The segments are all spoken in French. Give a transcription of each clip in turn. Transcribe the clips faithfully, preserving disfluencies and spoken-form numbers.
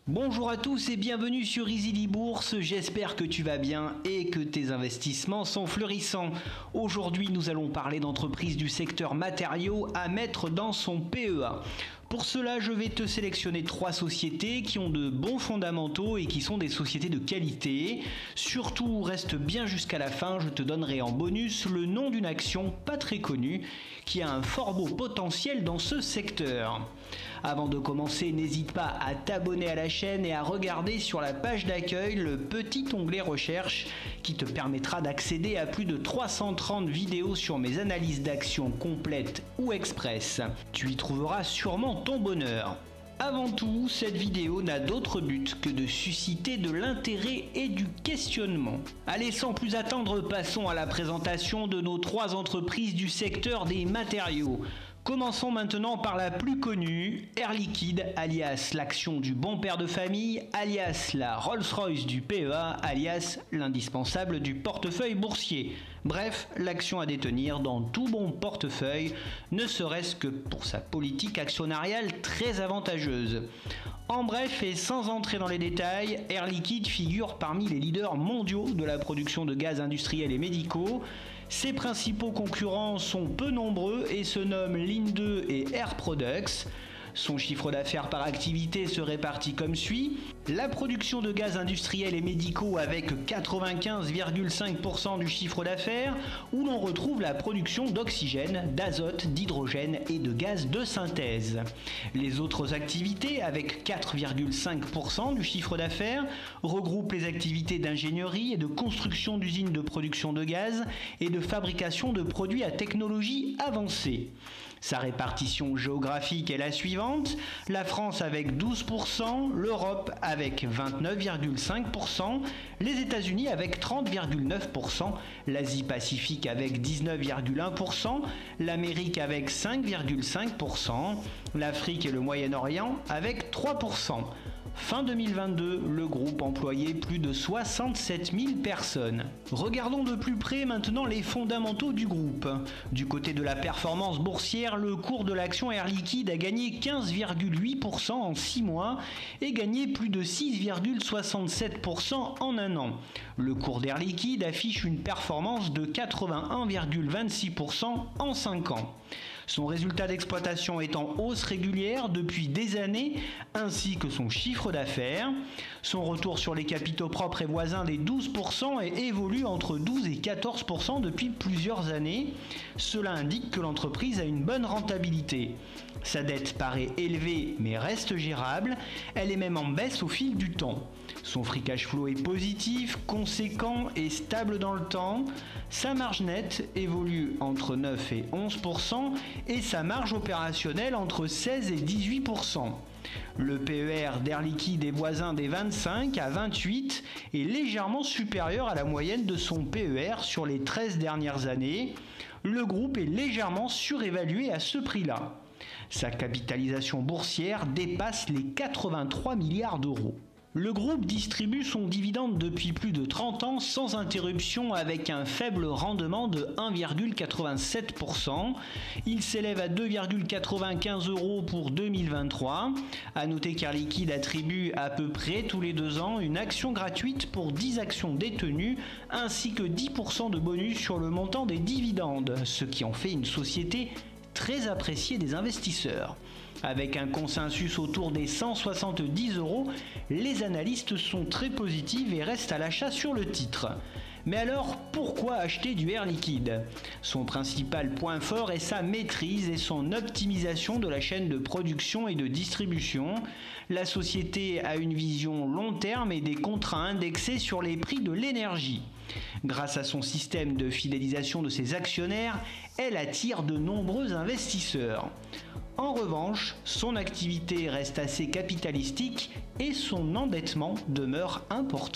Bonjour à tous et bienvenue sur Easily Bourse, j'espère que tu vas bien et que tes investissements sont florissants. Aujourd'hui nous allons parler d'entreprises du secteur matériaux à mettre dans son P E A. Pour cela, je vais te sélectionner trois sociétés qui ont de bons fondamentaux et qui sont des sociétés de qualité. Surtout, reste bien jusqu'à la fin, je te donnerai en bonus le nom d'une action pas très connue qui a un fort beau potentiel dans ce secteur. Avant de commencer, n'hésite pas à t'abonner à la chaîne et à regarder sur la page d'accueil le petit onglet recherche qui te permettra d'accéder à plus de trois cent trente vidéos sur mes analyses d'actions complètes ou express. Tu y trouveras sûrement ton bonheur. Avant tout, cette vidéo n'a d'autre but que de susciter de l'intérêt et du questionnement. Allez, sans plus attendre, passons à la présentation de nos trois entreprises du secteur des matériaux. Commençons maintenant par la plus connue, Air Liquide, alias l'action du bon père de famille, alias la Rolls-Royce du P E A, alias l'indispensable du portefeuille boursier. Bref, l'action à détenir dans tout bon portefeuille, ne serait-ce que pour sa politique actionnariale très avantageuse. En bref et sans entrer dans les détails, Air Liquide figure parmi les leaders mondiaux de la production de gaz industriels et médicaux. Ses principaux concurrents sont peu nombreux et se nomment Linde et Air Products. Son chiffre d'affaires par activité se répartit comme suit. La production de gaz industriels et médicaux avec quatre-vingt-quinze virgule cinq pour cent du chiffre d'affaires, où l'on retrouve la production d'oxygène, d'azote, d'hydrogène et de gaz de synthèse. Les autres activités, avec quatre virgule cinq pour cent du chiffre d'affaires, regroupent les activités d'ingénierie et de construction d'usines de production de gaz et de fabrication de produits à technologie avancée. Sa répartition géographique est la suivante, la France avec douze pour cent, l'Europe avec vingt-neuf virgule cinq pour cent, les États-Unis avec trente virgule neuf pour cent, l'Asie-Pacifique avec dix-neuf virgule un pour cent, l'Amérique avec cinq virgule cinq pour cent, l'Afrique et le Moyen-Orient avec trois pour cent. Fin deux mille vingt-deux, le groupe employait plus de soixante-sept mille personnes. Regardons de plus près maintenant les fondamentaux du groupe. Du côté de la performance boursière, le cours de l'action Air Liquide a gagné quinze virgule huit pour cent en six mois et gagné plus de six virgule soixante-sept pour cent en un an. Le cours d'Air Liquide affiche une performance de quatre-vingt-un virgule vingt-six pour cent en cinq ans. Son résultat d'exploitation est en hausse régulière depuis des années, ainsi que son chiffre d'affaires. Son retour sur les capitaux propres est voisin des douze pour cent et évolue entre douze et quatorze pour cent depuis plusieurs années. Cela indique que l'entreprise a une bonne rentabilité. Sa dette paraît élevée mais reste gérable, elle est même en baisse au fil du temps. Son free cash flow est positif, conséquent et stable dans le temps. Sa marge nette évolue entre neuf et onze pour cent et sa marge opérationnelle entre seize et dix-huit pour cent. Le P E R d'Air Liquide est voisin des vingt-cinq à vingt-huit et légèrement supérieur à la moyenne de son P E R sur les treize dernières années. Le groupe est légèrement surévalué à ce prix-là. Sa capitalisation boursière dépasse les quatre-vingt-trois milliards d'euros. Le groupe distribue son dividende depuis plus de trente ans sans interruption avec un faible rendement de un virgule quatre-vingt-sept pour cent. Il s'élève à deux virgule quatre-vingt-quinze euros pour deux mille vingt-trois. A noter qu'Air Liquide attribue à peu près tous les deux ans une action gratuite pour dix actions détenues ainsi que dix pour cent de bonus sur le montant des dividendes, ce qui en fait une société très appréciée des investisseurs. Avec un consensus autour des cent soixante-dix euros, les analystes sont très positifs et restent à l'achat sur le titre. Mais alors, pourquoi acheter du Air Liquide? Son principal point fort est sa maîtrise et son optimisation de la chaîne de production et de distribution. La société a une vision long terme et des contrats indexés sur les prix de l'énergie. Grâce à son système de fidélisation de ses actionnaires, elle attire de nombreux investisseurs. En revanche, son activité reste assez capitalistique et son endettement demeure important.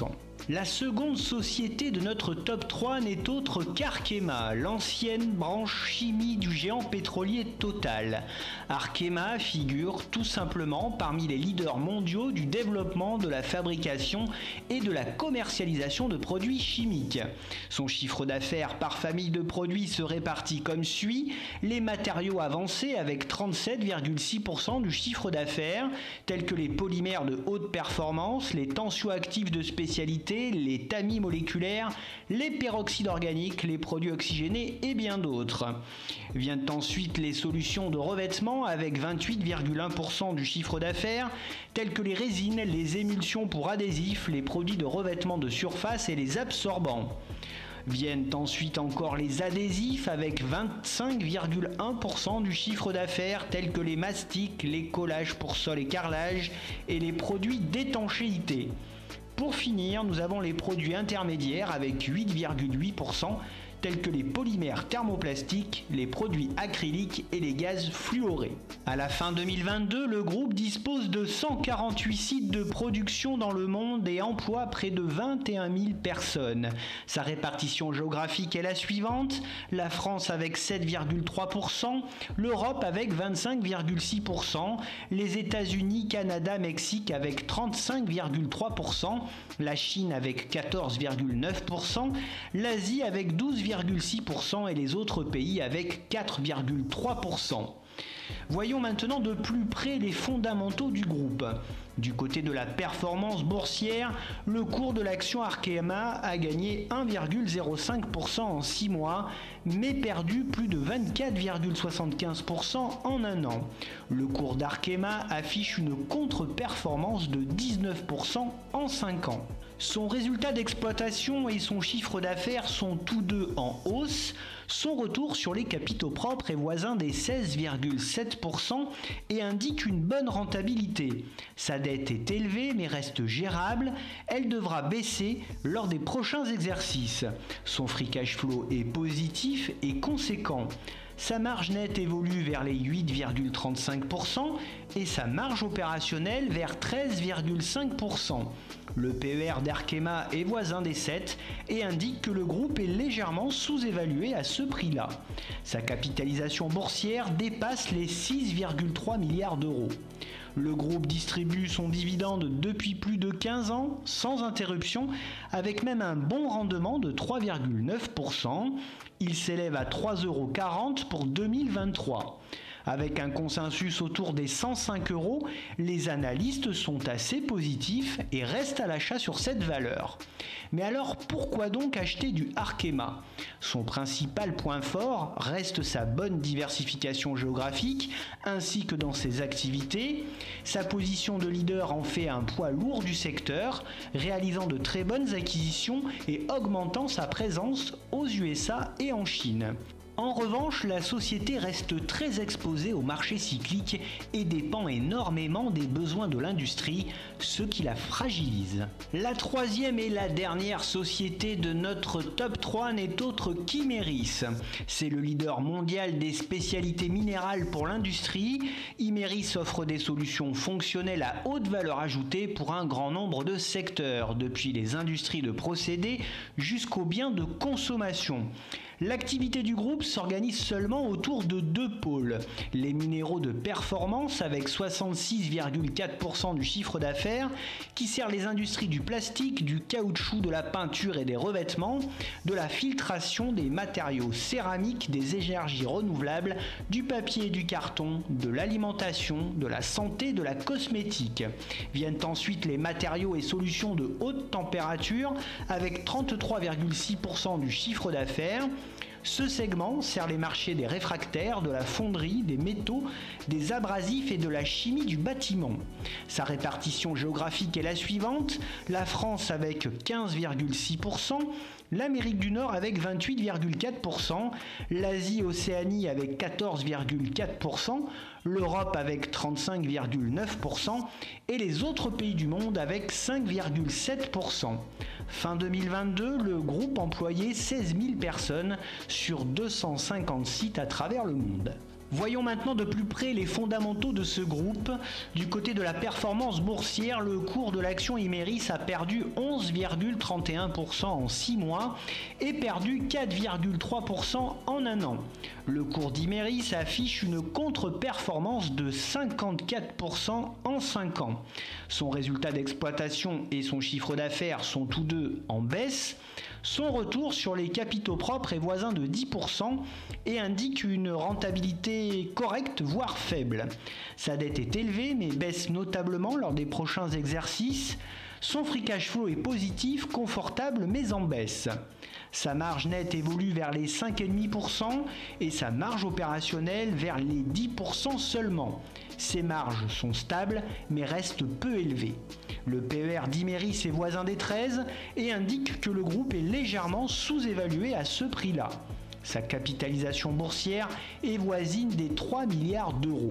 La seconde société de notre top trois n'est autre qu'Arkema, l'ancienne branche chimie du géant pétrolier Total. Arkema figure tout simplement parmi les leaders mondiaux du développement, de la fabrication et de la commercialisation de produits chimiques. Son chiffre d'affaires par famille de produits se répartit comme suit: les matériaux avancés avec trente-sept virgule six pour cent du chiffre d'affaires, tels que les polymères de haute performance, les tensioactifs de spécialité, les tamis moléculaires, les peroxydes organiques, les produits oxygénés et bien d'autres. Viennent ensuite les solutions de revêtement avec vingt-huit virgule un pour cent du chiffre d'affaires, tels que les résines, les émulsions pour adhésifs, les produits de revêtement de surface et les absorbants. Viennent ensuite encore les adhésifs avec vingt-cinq virgule un pour cent du chiffre d'affaires, tels que les mastiques, les collages pour sol et carrelage et les produits d'étanchéité. Pour finir, nous avons les produits intermédiaires avec huit virgule huit pour cent, tels que les polymères thermoplastiques, les produits acryliques et les gaz fluorés. À la fin deux mille vingt-deux, le groupe dispose de cent quarante-huit sites de production dans le monde et emploie près de vingt et un mille personnes. Sa répartition géographique est la suivante: la France avec sept virgule trois pour cent, l'Europe avec vingt-cinq virgule six pour cent, les États-Unis, Canada, Mexique avec trente-cinq virgule trois pour cent, la Chine avec quatorze virgule neuf pour cent, l'Asie avec douze virgule six pour cent et les autres pays avec quatre virgule trois pour cent. Voyons maintenant de plus près les fondamentaux du groupe. Du côté de la performance boursière, le cours de l'action Arkema a gagné un virgule zéro cinq pour cent en six mois, mais perdu plus de vingt-quatre virgule soixante-quinze pour cent en un an. Le cours d'Arkema affiche une contre-performance de dix-neuf pour cent en cinq ans. Son résultat d'exploitation et son chiffre d'affaires sont tous deux en hausse. Son retour sur les capitaux propres est voisin des seize virgule sept pour cent et indique une bonne rentabilité. Sa dette est élevée mais reste gérable. Elle devra baisser lors des prochains exercices. Son free cash flow est positif et conséquent. Sa marge nette évolue vers les huit virgule trente-cinq pour cent et sa marge opérationnelle vers treize virgule cinq pour cent. Le P E R d'Arkema est voisin des sept et indique que le groupe est légèrement sous-évalué à ce prix-là. Sa capitalisation boursière dépasse les six virgule trois milliards d'euros. Le groupe distribue son dividende depuis plus de quinze ans, sans interruption, avec même un bon rendement de trois virgule neuf pour cent. Il s'élève à trois euros quarante pour deux mille vingt-trois. Avec un consensus autour des cent cinq euros, les analystes sont assez positifs et restent à l'achat sur cette valeur. Mais alors pourquoi donc acheter du Arkema? Son principal point fort reste sa bonne diversification géographique ainsi que dans ses activités. Sa position de leader en fait un poids lourd du secteur, réalisant de très bonnes acquisitions et augmentant sa présence aux U S A et en Chine. En revanche, la société reste très exposée au marché cyclique et dépend énormément des besoins de l'industrie, ce qui la fragilise. La troisième et la dernière société de notre top trois n'est autre qu'Imerys. C'est le leader mondial des spécialités minérales pour l'industrie. Imerys offre des solutions fonctionnelles à haute valeur ajoutée pour un grand nombre de secteurs, depuis les industries de procédés jusqu'aux biens de consommation. L'activité du groupe s'organise seulement autour de deux pôles. Les minéraux de performance avec soixante-six virgule quatre pour cent du chiffre d'affaires qui sert les industries du plastique, du caoutchouc, de la peinture et des revêtements, de la filtration des matériaux céramiques, des énergies renouvelables, du papier et du carton, de l'alimentation, de la santé, de la cosmétique. Viennent ensuite les matériaux et solutions de haute température avec trente-trois virgule six pour cent du chiffre d'affaires. Ce segment sert les marchés des réfractaires, de la fonderie, des métaux, des abrasifs et de la chimie du bâtiment. Sa répartition géographique est la suivante: la France avec quinze virgule six pour cent, l'Amérique du Nord avec vingt-huit virgule quatre pour cent, l'Asie-Océanie avec quatorze virgule quatre pour cent, l'Europe avec trente-cinq virgule neuf pour cent et les autres pays du monde avec cinq virgule sept pour cent. Fin deux mille vingt-deux, le groupe employait seize mille personnes sur deux cent cinquante sites à travers le monde. Voyons maintenant de plus près les fondamentaux de ce groupe. Du côté de la performance boursière, le cours de l'action Imerys a perdu onze virgule trente et un pour cent en six mois et perdu quatre virgule trois pour cent en un an. Le cours d'Imerys affiche une contre-performance de cinquante-quatre pour cent en cinq ans. Son résultat d'exploitation et son chiffre d'affaires sont tous deux en baisse. Son retour sur les capitaux propres est voisin de dix pour cent et indique une rentabilité correcte, voire faible. Sa dette est élevée mais baisse notablement lors des prochains exercices. Son free cash flow est positif, confortable mais en baisse. Sa marge nette évolue vers les cinq virgule cinq pour cent et sa marge opérationnelle vers les dix pour cent seulement. Ses marges sont stables mais restent peu élevées. Le P E R d'Imerys est voisin des treize et indique que le groupe est légèrement sous-évalué à ce prix-là. Sa capitalisation boursière est voisine des trois milliards d'euros.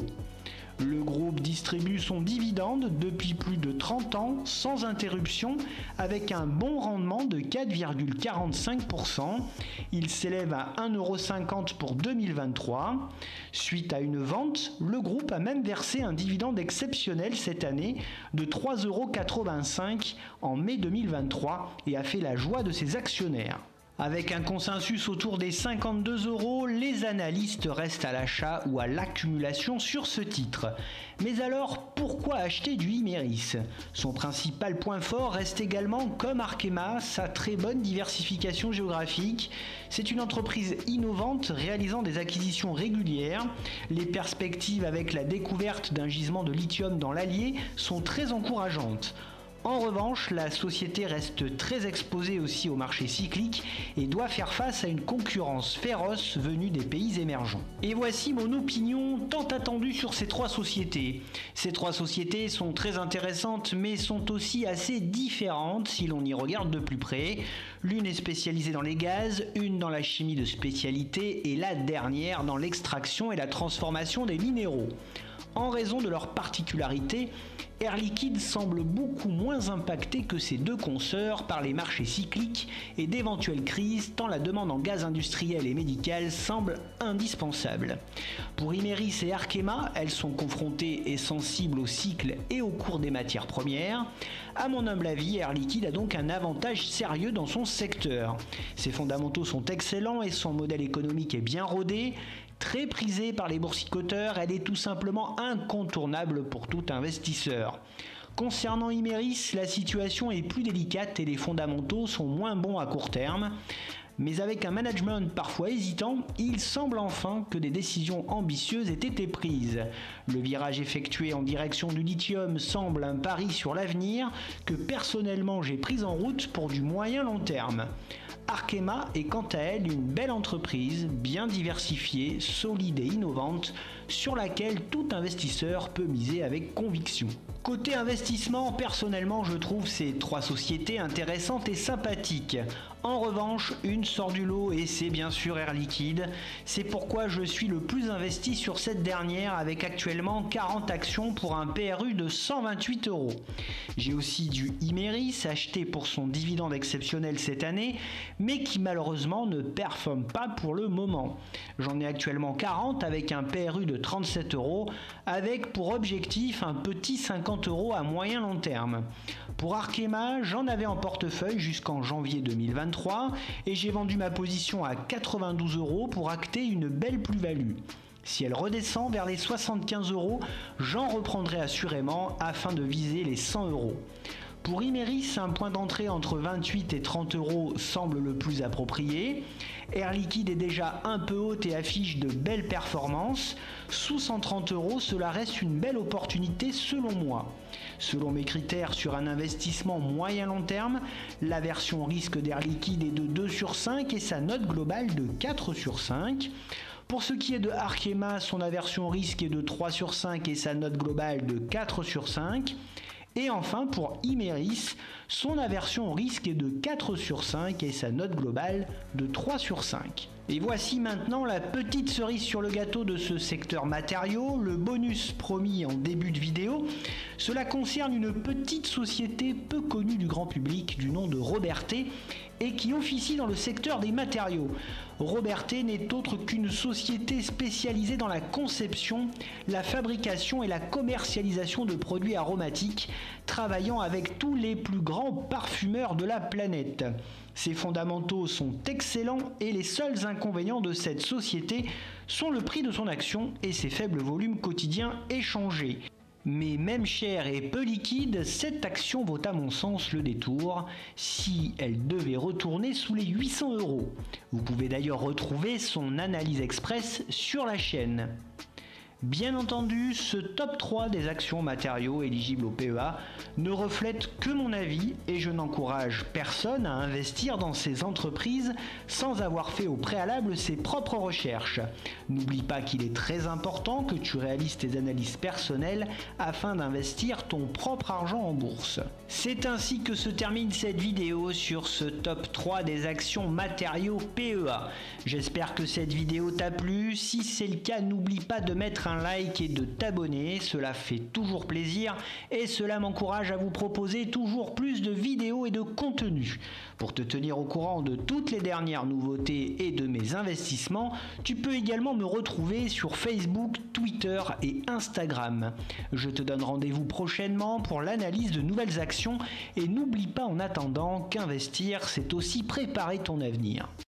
Le groupe distribue son dividende depuis plus de trente ans sans interruption avec un bon rendement de quatre virgule quarante-cinq pour cent. Il s'élève à un euro cinquante pour deux mille vingt-trois. Suite à une vente, le groupe a même versé un dividende exceptionnel cette année de trois euros quatre-vingt-cinq en mai deux mille vingt-trois et a fait la joie de ses actionnaires. Avec un consensus autour des cinquante-deux euros, les analystes restent à l'achat ou à l'accumulation sur ce titre. Mais alors, pourquoi acheter du Imerys? Son principal point fort reste également, comme Arkema, sa très bonne diversification géographique. C'est une entreprise innovante réalisant des acquisitions régulières. Les perspectives avec la découverte d'un gisement de lithium dans l'Allier sont très encourageantes. En revanche, la société reste très exposée aussi au marché cyclique et doit faire face à une concurrence féroce venue des pays émergents. Et voici mon opinion tant attendue sur ces trois sociétés. Ces trois sociétés sont très intéressantes mais sont aussi assez différentes si l'on y regarde de plus près. L'une est spécialisée dans les gaz, une dans la chimie de spécialité et la dernière dans l'extraction et la transformation des minéraux. En raison de leur particularité, Air Liquide semble beaucoup moins impacté que ses deux consoeurs par les marchés cycliques et d'éventuelles crises tant la demande en gaz industriel et médical semble indispensable. Pour Imerys et Arkema, elles sont confrontées et sensibles au cycle et au cours des matières premières. À mon humble avis, Air Liquide a donc un avantage sérieux dans son secteur. Ses fondamentaux sont excellents et son modèle économique est bien rodé. Très prisée par les boursicoteurs, elle est tout simplement incontournable pour tout investisseur. Concernant Imerys, la situation est plus délicate et les fondamentaux sont moins bons à court terme. Mais avec un management parfois hésitant, il semble enfin que des décisions ambitieuses aient été prises. Le virage effectué en direction du lithium semble un pari sur l'avenir que personnellement j'ai pris en route pour du moyen long terme. Arkema est quant à elle une belle entreprise, bien diversifiée, solide et innovante, sur laquelle tout investisseur peut miser avec conviction. Côté investissement, personnellement je trouve ces trois sociétés intéressantes et sympathiques. En revanche, une sort du lot et c'est bien sûr Air Liquide. C'est pourquoi je suis le plus investi sur cette dernière avec actuellement quarante actions pour un P R U de cent vingt-huit euros. J'ai aussi du Imerys acheté pour son dividende exceptionnel cette année, mais qui malheureusement ne performe pas pour le moment. J'en ai actuellement quarante avec un P R U de trente-sept euros, avec pour objectif un petit cinquante euros à moyen long terme. Pour Arkema, j'en avais en portefeuille jusqu'en janvier deux mille vingt-trois et j'ai vendu ma position à quatre-vingt-douze euros pour acter une belle plus-value. Si elle redescend vers les soixante-quinze euros, j'en reprendrai assurément afin de viser les cent euros. Pour Imerys, un point d'entrée entre vingt-huit et trente euros semble le plus approprié. Air Liquide est déjà un peu haute et affiche de belles performances. Sous cent trente euros, cela reste une belle opportunité selon moi. Selon mes critères sur un investissement moyen-long terme, la version risque d'Air Liquide est de deux sur cinq et sa note globale de quatre sur cinq. Pour ce qui est de Arkema, son aversion risque est de trois sur cinq et sa note globale de quatre sur cinq. Et enfin pour Imerys, son aversion risque est de quatre sur cinq et sa note globale de trois sur cinq. Et voici maintenant la petite cerise sur le gâteau de ce secteur matériaux, le bonus promis en début de vidéo. Cela concerne une petite société peu connue du grand public du nom de Robertet et qui officie dans le secteur des matériaux. Robertet n'est autre qu'une société spécialisée dans la conception, la fabrication et la commercialisation de produits aromatiques, travaillant avec tous les plus grands parfumeurs de la planète. Ses fondamentaux sont excellents et les seuls inconvénients de cette société sont le prix de son action et ses faibles volumes quotidiens échangés. Mais même chère et peu liquide, cette action vaut à mon sens le détour si elle devait retourner sous les huit cents euros. Vous pouvez d'ailleurs retrouver son analyse express sur la chaîne. Bien entendu, ce top trois des actions matériaux éligibles au P E A ne reflète que mon avis et je n'encourage personne à investir dans ces entreprises sans avoir fait au préalable ses propres recherches. N'oublie pas qu'il est très important que tu réalises tes analyses personnelles afin d'investir ton propre argent en bourse. C'est ainsi que se termine cette vidéo sur ce top trois des actions matériaux P E A. J'espère que cette vidéo t'a plu. Si c'est le cas, n'oublie pas de mettre un like et de t'abonner, cela fait toujours plaisir et cela m'encourage à vous proposer toujours plus de vidéos et de contenu. Pour te tenir au courant de toutes les dernières nouveautés et de mes investissements, tu peux également me retrouver sur Facebook, Twitter et Instagram. Je te donne rendez-vous prochainement pour l'analyse de nouvelles actions et n'oublie pas en attendant qu'investir, c'est aussi préparer ton avenir.